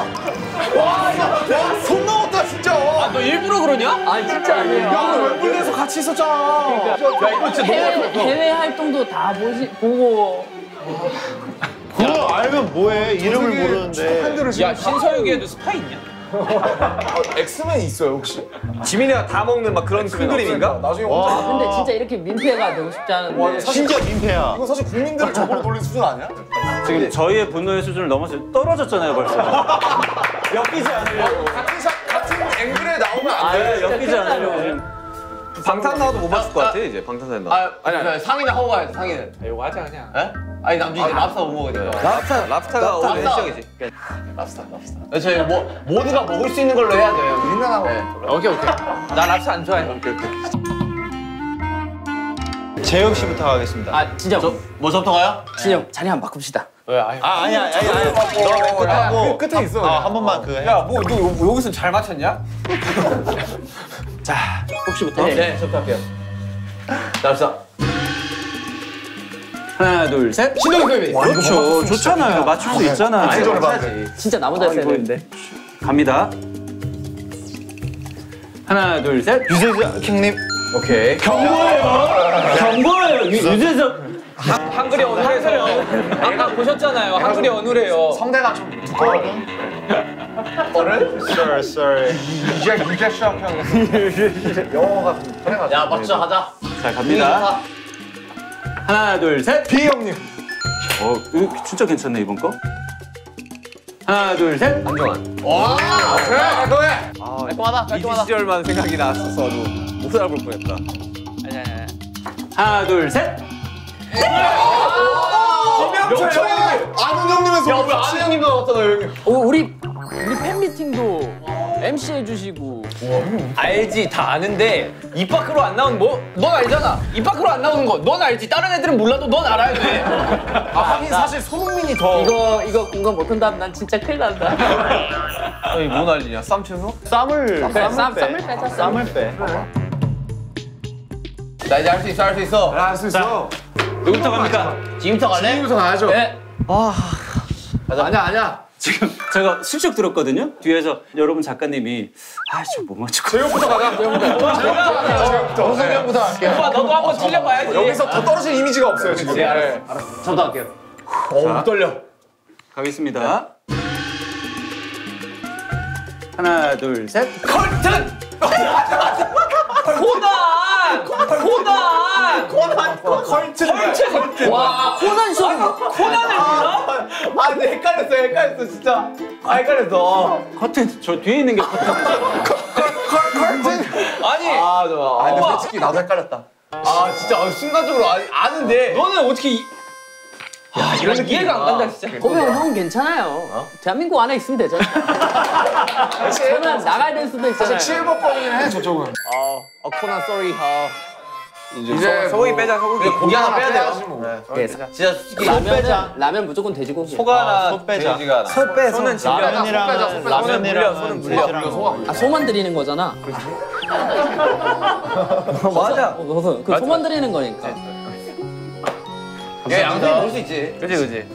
와손 넘었다 진짜. 아, 너 일부러 그러냐? 아니 진짜 아니에요. 야, 웹블에서 같이 있었잖아. 야, 이거 진짜 해외, 해외 활동도 다 보시, 보고. 그걸 알면 뭐해? 이름을 모르는데. 야, 신서유기에도 스파이 있냐? 엑스맨 있어요 혹시? 지민이가 다 먹는 막 그런 큰 그림인가? 나중에 와. 혼자. 근데 진짜 이렇게 민폐가 되고 싶지 않은데. 심지어 민폐야. 이거 사실 국민들을 저걸로 돌린 수준 아니야? 지금 저희의 분노의 수준을 넘어서 떨어졌잖아요 벌써. 엮이지 않으려고. 같은 샷 같은 앵글에 나오면 안 돼. 아, 엮이지 않으려고 지금. 방탄 나와도 못 봤을 것 같아 이제 방탄소년 나. 아, 아니, 아니, 상의는 하고 가야지, 상의는. 아, 이거 하자, 그냥. 에? 아니, 남준이 이제 랍스터 못 먹으니까. 랍스타 랍스타가 오늘 랍스타. 시작이지. 랍스터, 랍스터. 저희 뭐, 모두가 먹을 수 있는 걸로 해야 돼요. 민낯하고. 오케이, 오케이. 나 랍스터 안 좋아해. 오케이, 오케이. 재영 씨부터 가겠습니다. 아 진짜 뭐 저부터 가요? 진짜 자리 한번 바꿉시다. 왜, 아유. 아 아니야 아니야 아니야. 너 끝에 하고. 끝에 있어. 아 한 번만 그 해. 야, 뭐, 너 여기서 잘 맞췄냐? 혹시부터. 네, 네, 저부터 할게요. 랍스터. 하나 둘 셋. 신동엽 선배님. 그렇죠. 좋잖아요. 맞출 수 있잖아. 아이돌 봐. 진짜 나 먼저 했어야 되는데. 갑니다. 하나 둘 셋. 유재석 형님. 오케이. 경고예요. 경고예요. 유- 유재석. 한글이 어눌해서요. 아까 보셨잖아요. 한글이 어눌해요. 성대가 좀 두꺼워. 어른? Sorry sorry. 이제 이제 시작형. 영어가 좀 그래가지고. 야, 맞죠, 하자. 자 갑니다. 하나 둘 셋. 비 형님. 어 이거 진짜 괜찮네 이번 거. 하나 둘 셋. 안정환. 와, 그래, 너해. 깔끔하다, 이 깔끔하다. 시절만 생각이 났었어도 못 알아볼 뻔했다. 아니, 아니, 아니. 하나 둘 셋. 명철 형님. 아는 형님에서. 야, 우리 아는 형님도 나왔잖아, 형님. 어, 우리 우리 팬 미팅도 엠씨 해주시고. 알지, 다 아는데 입 밖으로 안 나오는 뭐? 넌 알잖아. 입 밖으로 안 나오는 거. 넌 알지. 다른 애들은 몰라도 넌 알아야 돼. 아, 하긴 사실 손흥민이 더. 이거 이거 공감 못한다면 난 진짜 큰일 난다. 아니 뭐 난리냐? 쌈 채소? 쌈을 그래, 쌈 쌈을 빼. 쌈을 빼자. 쌈을 빼. 나 이제 할 수 있어, 할 수 있어. 할 수 있어. 누구부터 갑니까? 지금부터 갈래? 지금부터 가야죠. 네. 아니야, 아니야. 지금 제가 슬쩍 들었거든요. 뒤에서 여러분 작가님이 아 저 못 맞출 거. 제육부터 가자. 제육부터. 정석이 형부터 할게요. 오빠, 너도 한번 틀려봐야지. 여기서 더 떨어질 이미지가 없어요 지금. 네, 알았어. 알았어. 저도 할게요. 어우, 떨려. 가겠습니다. 하나 둘 셋. 컬튼! 코난! 코난! 코난! 컬트. 컬튼! 와 코난 쇼. 코난을 몰라? 아, 근데 헷갈렸어, 헷갈렸어, 진짜. 아, 헷갈렸어. 커튼 저 뒤에 있는 게 커튼. 아니. 아 좋아. 아, 근데 솔직히 나도 헷갈렸다. 아, 진짜 아, 순간적으로 아, 아는데. 너는 어떻게 이... 야, 이런 이해가 안 간다, 진짜. 보면 형 괜찮아요. 대한민국 안에 있으면 되잖아. 저는 나가야 될 수도 있잖아요. 칠법법이긴 해 저쪽은. 아, 아 코난 쏘리. 아 이제, 이제 소, 소고기 빼자 소고기. 고기 하나 빼야 돼요. 뭐. 네, 진짜 솔직히 라면은 라면 무조건 돼지고기. 소가 하나, 소 빼자. 돼지가 하나. 소 빼, 소는 진짜. 라면이랑 빼자, 손 빼자. 소는 물려, 소는 물려. 돼지랑 아 소만 드리는 거잖아. 맞아. 어, 그래서 그 소만 드리는 거니까. 예, 양손이 볼 수 있지. 그지 그지.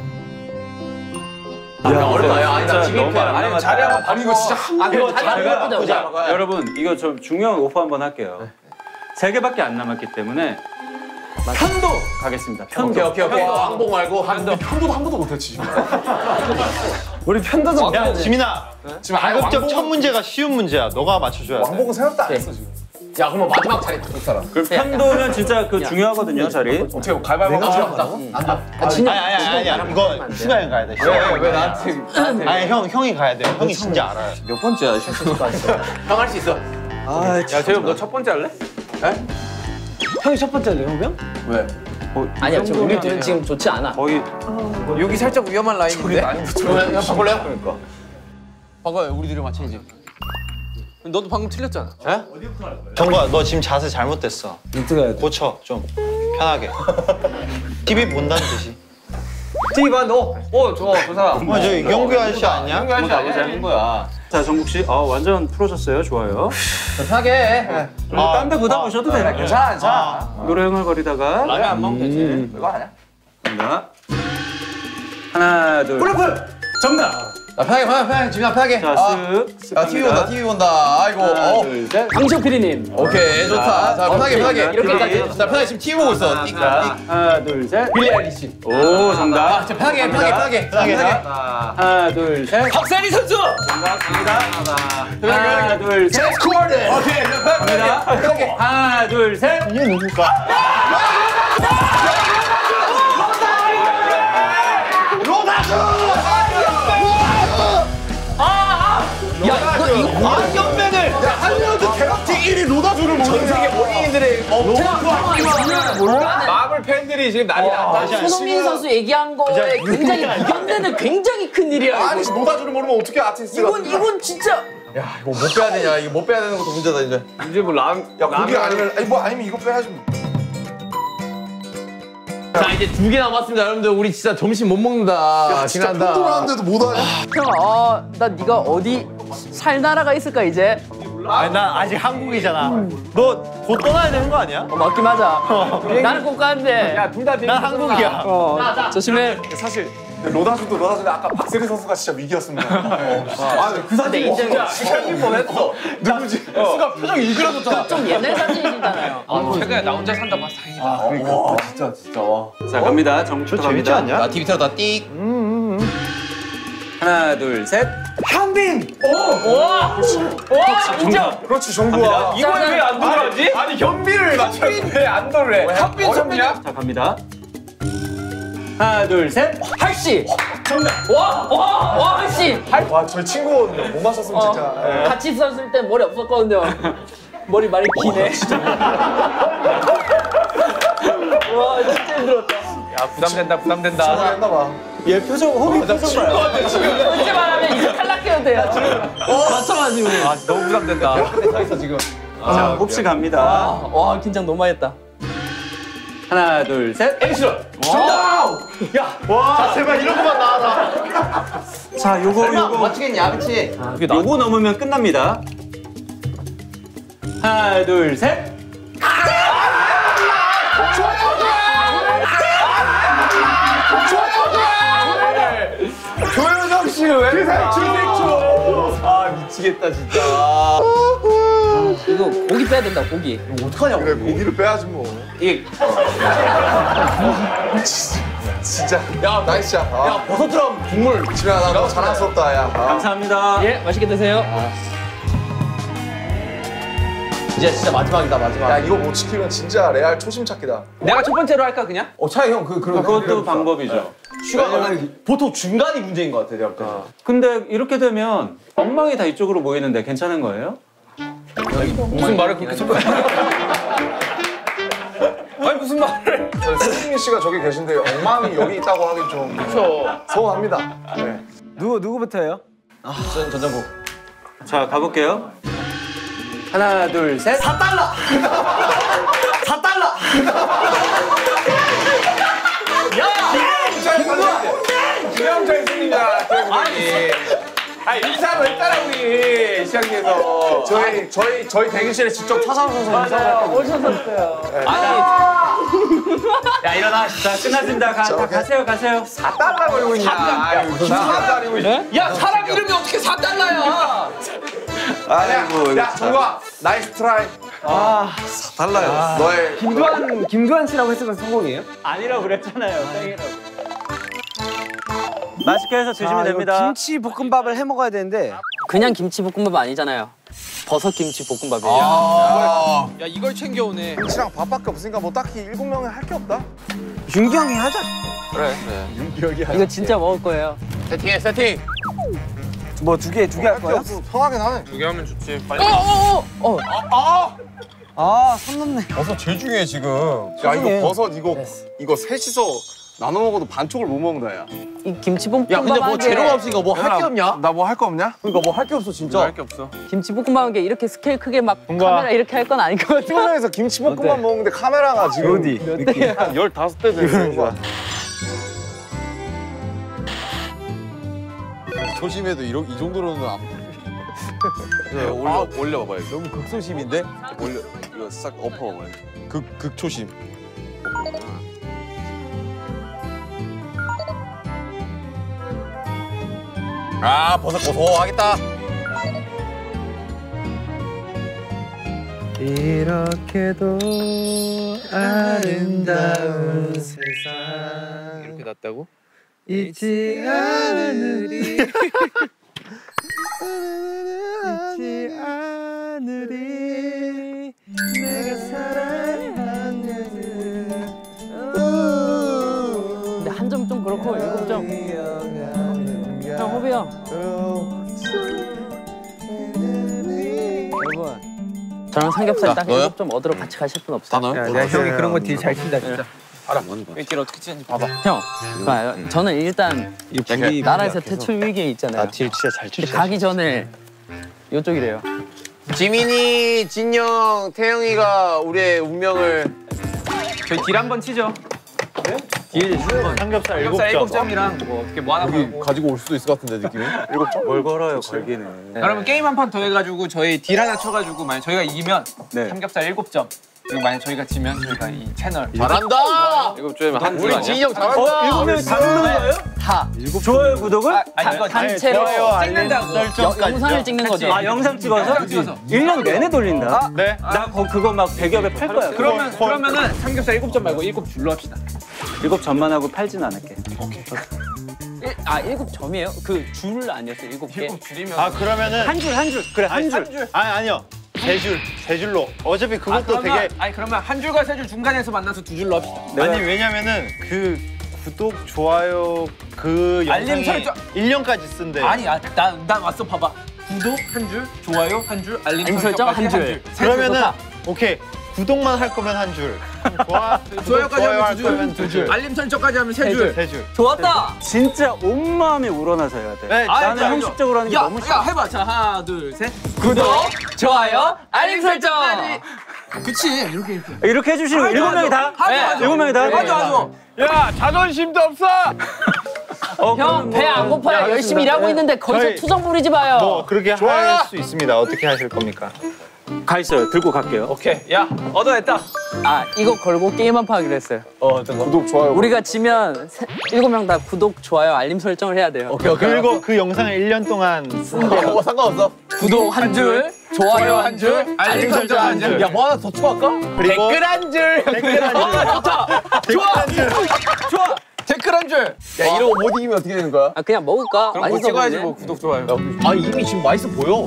야, 어렵다. 야, 아니, 나 진짜 지금 너무 안 아니, 남았다. 자리 한번 아니 이거 진짜 한 아니, 번. 자리 한번 제가 바꾸자. 보자. 여러분 이거 좀 중요한 오퍼 한번 할게요. 세 개밖에 안 남았기 때문에 편도 가겠습니다. 편도. 오케이, 오케이, 오케이. 왕복 말고 한도. 편도도 한 번도 못했지. 우리 편도 좀. 야, 지민아. 지금 아예 가급적 왕복은- 첫 문제가 쉬운 문제야. 너가 맞춰줘야 돼. 왕복은 생각도 안 했어 지금. 야, 그럼 마지막 차례 그 사람. 그럼 편도는 진짜 그 중요하거든요, 자리. 어떻게 가위바위보 하자고? 아니, 아니, 아니, 아니. 이거 시간이 가야 돼. 왜, 왜 나한테? 아니, 형, 형이 가야 돼. 형이 진짜 알아요. 몇 번째야 실수까지. 형 할 수 있어. 아, 야, 재엽 너 첫 번째 할래? 형이 첫 번째인데 형병? 왜? 아니야, 지금 우리 둘은 지금 좋지 않아. 거의 여기 살짝 위험한 라인인데. 그러면 형 바꿀래요? 그러니까. 바꿔요. 우리 둘이 맞춰야지. 너도 방금 틀렸잖아. 정구야, 너 지금 자세 잘못됐어. 어떻게 해야 돼? 고쳐, 좀. 편하게. 티비 본다는 뜻이. 티비 봐, 너. 어, 좋아, 그 사람. 어, 저 이경규 아저씨 아니야? 형이 아버지 하는 거야. 자, 정국 씨, 아, 완전 풀어졌어요. 좋아요. 편하게 해. 아, 딴데 보다 보셔도 되네. 괜찮아, 괜찮아. 노래 흥얼거리다가 라면 안 먹으면 되지. 그거 아니야? 갑니다. 하나, 둘. 블루풀! 정답. 나 편하게, 편하게, 편하게. 지민아, 편하게. 자, 아, 쓱. 야, 티비 본다, 티비 본다. 아이고. 하나, 어. 둘, 셋. 강시호 피디님. 오케이, 좋다. 자, 편하게, 편하게. 이렇게까지. 자, 편하게 지금 티비 보고 있어. 띡, 자, 띡. 하나, 둘, 셋. 빌리 아일리시. 오, 정답. 아, 자, 편하게, 편하게, 편하게. 편하게. 하나, 둘, 셋. 박세리 선수! 하나, 둘, 셋. 제스 코든. 오케이, 편하게, 편하게. 하나, 둘, 셋. 이게 누굴까? 야, 너 이거 왕연맨을 할리우드 개런티 일 위 로다주를 모르는 전 세계 어린이들의 마블 팬들이 지금 난리 났다. 손흥민 선수 얘기한 거에 굉장히 이견되는 굉장히 큰 일이야. 아니 이거. 로다주를 모르면 어떻게 아티스트가? 이건 이건 진짜. 야, 이거 못 빼야 되냐? 이거 못 빼야 되는 것도 문제다 이제. 이제 뭐 람, 야 고기 아니면 아니 뭐 아니면 이거 빼야지 뭐. 자, 이제 두 개 남았습니다, 여러분들. 우리 진짜 점심 못 먹는다. 진짜 지난다. 폰도 하는데도 못하냐? 형, 어, 나 네가 어디 살 나라가 있을까 이제? 아니, 난 아직 한국이잖아. 너 곧 떠나야 되는 거 아니야? 어, 맞긴 하자. 나는 꼭 가는데. 야, 둘 다 난 한국이야. 어, 조심해. 사실 로다주도 로다주인데 아까 박세리 선수가 진짜 위기였습니다. 아, 그 사진 인정. 시간이 뻔했어. 누구지? 수가 표정이 일그러졌잖아. 좀 옛날 사진이시잖아요. 최근에 나 혼자 산다 봐서 다행이다. 와, 진짜 진짜 와. 자, 갑니다. 정국부터 저 재밌지 갑니다. 않냐? 나 티비 틀어다 띡. 하나, 둘, 셋. 현빈! 와, 인정. 그렇지 정구야. 이걸 왜 안 들어가지? 아니 현빈을 맞추는데 왜안 돌래? 현빈 선빈이야? 자, 갑니다. 하나, 둘, 셋. 할씨. 정답. 와, 와, 와, 할씨. 와 저희 친구거든요. 못 마셨으면 어, 진짜. 예. 같이 있었을 때 머리 없었거든요. 머리 많이 기네. 와, 진짜 힘들었다. 야, 부담된다, 부담된다. 했나 봐. 얘 표정, 호비 표정 봐요. 언제 말하면 이제 탈락해도 돼요. 맞춰가지고. 아, 너무 부담된다. 근데 서 있어 지금. 자, 혹시 갑니다. 와, 긴장 너무 많이 했다. 하나, 둘, 셋. 엔시로. 와, 제발 이런 거만 나와라. 자, 요거, 요거. 맞추겠냐, 그렇지? 요거 넘으면 끝납니다. 하나, 둘, 셋. 조효정 씨는 왜? 기생충. 아 미치겠다 진짜. 이거 고기 빼야 된다, 고기. 어떡하냐고. 그래 고기를 빼야지 뭐. 이. 진짜. 야 나이스 샷. 아. 야 버섯처럼 국물. 집에 나 너무 자랑스럽다 야. 아. 감사합니다. 예, 맛있게 드세요. 이제 진짜 마지막이다 마지막. 야 이거 못 지키면 진짜 레알 초심 찾기다. 내가 첫 번째로 할까, 그냥? 어 차이 형 그 그런 그것도 방법이죠. 슈가 보통 중간이 문제인 것 같아 내가 볼 때. 근데 이렇게 되면 엉망이 다 이쪽으로 모이는데 괜찮은 거예요? 무슨 말을 그렇게 섞어요? 아니, 무슨 말을. 손흥민 씨가 저기 계신데 엉망이 여기 있다고 하긴 좀 그렇죠. 서운합니다. 네. 누구 누구부터 해요? 전 전전국. 자, 가볼게요. 하나, 둘, 셋. 사 달러. 사 달러. 김영철 승리자, 아니. 아니, 인사를 했잖아, 우리. 시작에서. 저희 저희 저희 대기실에 직접 찾아오셔서 인사하고 오셨었어요. 야, 일어나. 자, 끝났습니다. 가, 가, 가세요, 가세요. 사 달러 걸고 있냐. 아유, 야, 사람 이름이 어떻게 사 달러야. 아니야. 야 정과 나이스 트라이. 아, 달라요. 아, 너의 김두한 김두한 씨라고 했으면 성공이에요? 아니라고 그랬잖아요. 땡이라고. 맛있게 해서 드시면 됩니다. 김치 볶음밥을 해 먹어야 되는데 그냥 김치 볶음밥 아니잖아요. 버섯 김치 볶음밥이에요. 아, 야 이걸 챙겨오네. 김치랑 밥밖에 없으니까 뭐 딱히 일곱 명에 할 게 없다. 윤기 형이 하자. 그래 그래. 이거 진짜 먹을 거예요. 세팅해 세팅. 뭐 두 개 두 개 할 거야? 편하긴 하네. 두 개 하면 좋지. 빨리. 어어어! 어, 어. 아! 아, 손 넘네. 버섯 제일 중요해 지금. 야 이거 버섯 이거 이거 셋이서 나눠 먹어도 반쪽을 못 먹는다 야. 이 김치 볶음밥 야 근데 뭐 재료가 없으니까 뭐 할 게 없냐? 나 뭐 할 거 없냐? 그러니까 뭐 할 게 없어 진짜. 할 게 없어. 김치 볶음밥 한 게 이렇게 스케일 크게 막 뭔가- 카메라 이렇게 할 건 아닐 것 같아. 팀장에서 김치볶음밥 먹는데 카메라가 지금 어디? 한 열다섯 대 되는 거야. 조심해도 이러, 이 정도로는 안. 네, 올려 올려봐봐요. 너무 극소심인데? 올려 이거 싹 엎어봐봐요. 극 극초심. 아 버섯 고소하겠다. 이렇게도 아름다운 세상 이렇게 났다고? 잊지 않으리 잊지 않으리 내가 사랑하는 근데 한 점 좀 그렇고 일곱 점. 형 호비 형. 여러분 저랑 삼겹살 딱 너요? 일곱 점 얻으러 같이 가실 분 없어요? 다 넣어요? 야, 내가 형이 그런 거 되게 잘 친다 진짜. 길 어떻게 치는지 봐봐. 형, 봐요. 저는 일단 우리 나라에서 퇴출 위기에 있잖아요. 딜 진짜 잘 근데 가기 전에 이쪽이래요. 지민이, 진영, 태영이가 우리의 운명을. 저희 딜 한번 치죠. 네? 딜 삼겹살 일곱 삼겹살 일곱 점. 점이랑 뭐 어떻게 뭐 하나 걸고. 가지고 올 수도 있을 것 같은데 느낌이. 일곱 점? 뭘 걸어요, 걸기는. 여러분 게임 한 판 더 해가지고 저희 딜 하나 쳐가지고 만약 저희가 이기면 네. 삼겹살 일곱 점. 그리고 만약 저희가 지면 저희가 이 채널 잘한다. 일곱 점이면 한 우리 진이 형 잘한다. 일곱 명이 다 넣는 거예요? 다. 좋아요, 구독을? 아, 아니 이거 단체로 찍는다고. 영- 영상을 찍는 거죠. 아, 영상 찍어서? 영상 찍어서. 일 년 내내 돌린다? 네. 나 거, 그거 막 백엽에 팔 거야. 그러면 그러면은 삼겹살 일곱 점 말고 일곱 줄로 합시다. 일곱 점만 하고 팔진 않을게. 일, 아 일곱 점이에요? 그 줄 아니었어요? 일곱 개? 일곱 줄이면 아 그러면은 한 줄, 한 줄. 그래, 한 줄. 한 줄. 아니 아니요. 세 줄, 세 줄로. 어차피 아, 그것도 그러면, 되게 아니 그러면 한 줄과 세 줄 중간에서 만나서 두 줄로 합시다. 아니 왜냐면은 그 구독, 좋아요 그 알림 영상이 설정. 일 년까지 쓴대. 아니, 아, 나, 나 왔어 봐봐. 구독 한 줄, 좋아요 한 줄, 알림, 알림 설정 설정까지 한 줄. 세 그러면은 줄로 다. 오케이. 구독만 할 거면 한 줄. 좋아, 구독, 좋아요까지 좋아요 하면 할 두 거면 줄, 두 줄. 알림 설정까지 하면 세 세 줄, 줄. 세 줄. 좋았다. 진짜 온 마음이 우러나서 해야 돼. 네, 아, 나는 알죠, 형식적으로 하는 게 야, 너무 야, 싫어. 해봐. 자, 하나, 둘, 셋. 구독, 좋아요, 알림 설정. 그치, 이렇게 이렇게. 이렇게 해주시는 거 일곱 명이 다? 하죠, 네, 하죠. 일곱 명이 다? 하죠, 하죠. 야 자존심도 없어. 어, 형 배 안 고파요. 열심히 일하고 있는데 거기서 저희- 투정 부리지 마요. 뭐 그렇게 할 수 있습니다. 어떻게 하실 겁니까? 가 있어요. 들고 갈게요. 오케이. 야, 얻어냈다. 아 이거 걸고 게임 한 판 하기로 했어요. 구독 좋아요. 우리가 지면 세- 일곱 명 다 구독, 좋아요, 알림 설정을 해야 돼요. 오케이 오케이. 그리고 그 영상을 일 년 동안 쓴대요. 어, 상관없어. 구독 한 줄, 좋아요 한 줄, 알림 설정 한 줄. 야 뭐 하나 더 추가할까? 그리고 댓글 한 줄. 댓글 한 줄. 좋아. 좋아. 댓글 한 줄. 야 이러고 못 이기면 어떻게 되는 거야? 아 그냥 먹을까? 그럼 뭐 맛있어 찍어야지 보이네. 뭐 구독, 좋아요. 아 이미 지금 맛있어 보여.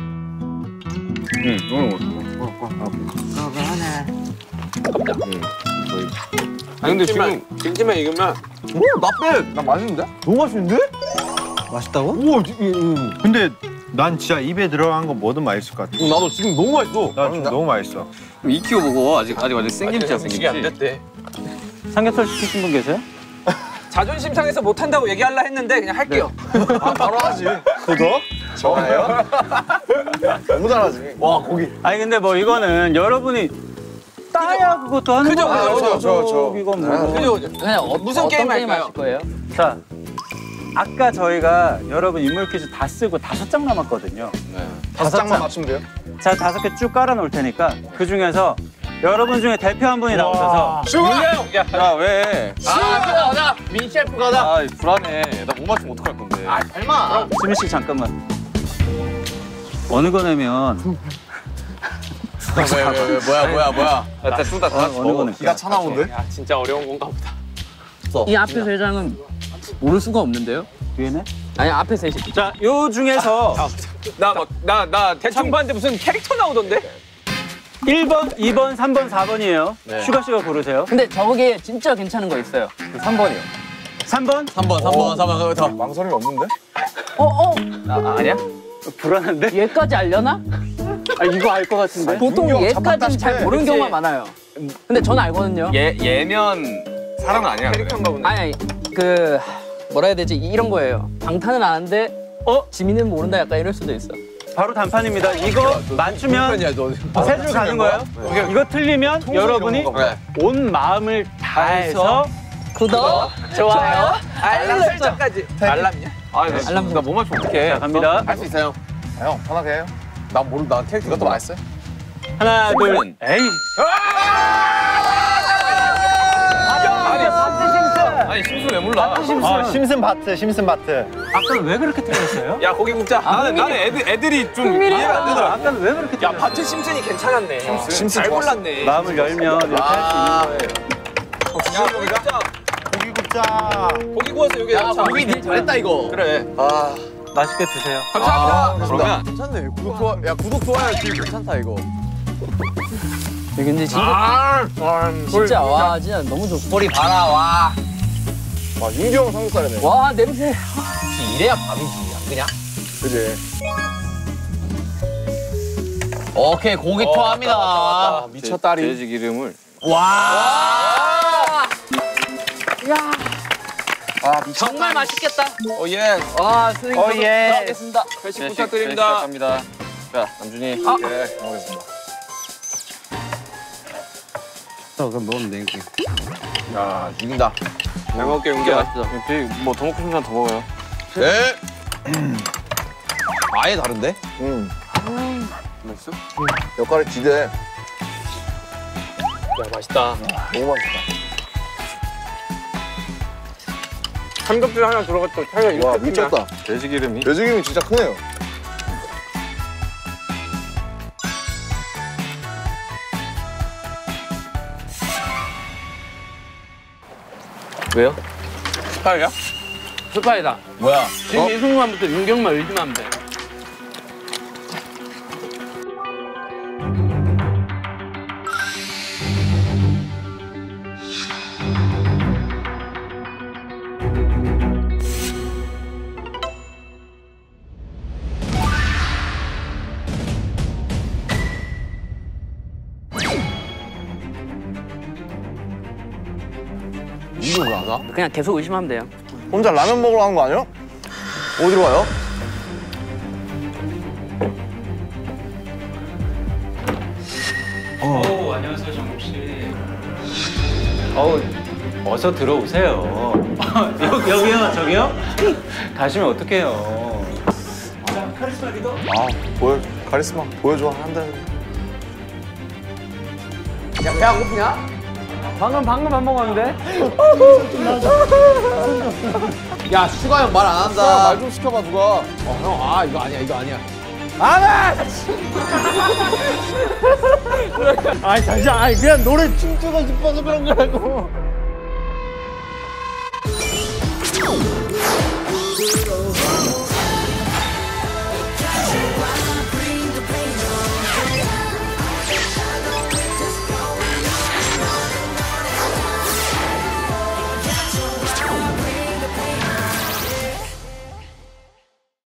아니 근데 지금 김치만 익으면 나빼. 나 맛있는데? 너무 맛있는데? 맛있다고? 우와. 이- 이- 근데 난 진짜 입에 들어간 거 뭐든 맛있을 것 같아. 이- 나도 지금 너무 맛있어. 나 지금 너무 맛있어. 익히고 먹어. 아직 아직 완전 생김치야, 생김치. 안 됐대. 삼겹살 시키신 분 계세요? 자존심 상해서 못 한다고 얘기하려 했는데 그냥 할게요. 아 바로 하지. 구독, 좋아요. 너무 잘하지. 와 고기. 아니 근데 뭐 이거는 여러분이 따야 그것도 하는 그죠, 거예요. 그죠, 그죠, 그죠. 이건 뭐. 그죠, 그죠. 그냥 어, 무슨 어떤 게임 게임 할까요? 하실 거예요? 자, 아까 저희가 여러분 인물 퀴즈 다 쓰고 다섯 장 남았거든요. 다섯 장만 맞추면 돼요? 자, 다섯 개 쭉 깔아 놓을 테니까 그 중에서 여러분 중에 대표 한 분이 나오셔서 야 왜? 아 나 민 셰프가 나. 아 불안해. 나 못 맞추면 어떡할 건데. 아 설마. 수민 씨 잠깐만. 어느 거냐면 왜, 왜, 왜, 뭐야, 뭐야, 뭐야. 나 쏟아 다 어느 거는 기가 차 나오는데? 야 진짜 어려운 건가 보다. 이 앞에 세 장은 모를 수가 없는데요? 뒤에네? 아니 앞에 셋이. 자, 요 중에서 나나 나 대충 봤는데 무슨 캐릭터 나오던데? 일 번, 이 번, 삼 번, 사 번이에요. 슈가 씨가 고르세요. 근데 저게 진짜 괜찮은 거 있어요. 삼 번이요. 삼 번? 삼 번, 삼 번, 삼 번, 더. 망설임이 없는데? 어 어. 아 아니야? 불안한데? 얘까지 알려나? 아, 이거 알 것 같은데? 보통 윤경 얘까지는 잡았다 잘 싶어. 모르는 그치. 경우가 많아요. 근데 전 알거든요. 얘 얘면 사람 아니야? 캐릭터인가 보네. 아니, 아니 그 뭐라 해야 되지? 이런 거예요. 방탄은 아는데 어 지민은 모른다 약간 이럴 수도 있어. 바로 단판입니다. 이거 맞추면 편이야, 너. 세 줄 가는 거예요. 이거 틀리면 여러분이 그래. 온 마음을 다해서 구독, 좋아요, 알람 설정까지. 알람이야? 아, 나, 알람 나뭐 맞추면 어떡해. 자, 갑니다. 할 수 있어요. 형 편하게 해요. 난 모르, 난 캐릭터 이것도 맛있어요. 하나, 둘, 에이. 아니 심수 왜 몰라? 아, 심슨 바트, 심슨 바트. 아까 왜 그렇게 틀렸어요? 야 고기 굽자. 나는 나는 애들 애들이 좀 이해가 안 되더라. 아까 왜 그렇게 야 틀렸어요? 바트 심슨이 괜찮았네. 심슨, 심슨 잘 좋았어. 골랐네. 마음을 열면 이렇게 할 수 있는 거예요. 야 고기 굽자. 고기 굽자. 고기 구워서 여기 야, 넣자. 고기 되게 잘했다, 이거. 그래. 아, 맛있게 드세요. 감사합니다. 그러면 괜찮네. 구독, 좋아, 야, 구독, 좋아요. 되게 괜찮다, 이거. 근데 진짜 아, 진짜 와 진짜 너무 좋고. 소리 봐라 와. 와 윤경 삼겹살이네. 와 냄새. 이래야 밥이지 안 그냥? 그지. 오케이, 고기 투하합니다. 아, 미쳤다리. 돼지 기름을. 와. 야 아 미쳤다. 정말 맛있겠다. 오 예. 와 선생님 어, 예. 먹겠습니다. 회식 부탁드립니다. 시작합니다. 자 남준이. 네, 먹겠습니다. 그럼 먹으면 되니까. 야, 죽인다. 잘 먹을게 용기야. 뭐더 먹고 싶은 사람 더 먹어요. 네. 아예 다른데? 음. 맛있어? 역할이 기대해. 야 맛있다. 너무 맛있다. 삼겹살 하나 들어갔다 차이가 이렇게 와 크냐? 미쳤다. 돼지 기름이. 돼지김이 진짜 크네요. 왜요? 스파이야? 스파이다. 뭐야? 지금 이승만부터 윤경만 의심하면 돼. 이거 왜 안 와? 그냥 계속 의심하면 돼요. 혼자 라면 먹으러 가는 거 아니야? 어디로 가요? 오, 안녕하세요, 정국 씨. 어우, 어서 들어오세요. 여기, 여기요, 저기요? 가시면 어떡해요. 자, 카리스마 리더. 아 보여 카리스마 보여줘 한다는. 야 배 안 고프냐? 방금 방금 밥 먹었는데? 야, 슈가 형 말 안 한다. 말 좀 시켜봐, 누가. 어, 형, 아, 이거 아니야, 이거 아니야. 아니, 잠시만. 아니, 그냥 노래 춤추고 싶어서 그런 거라고.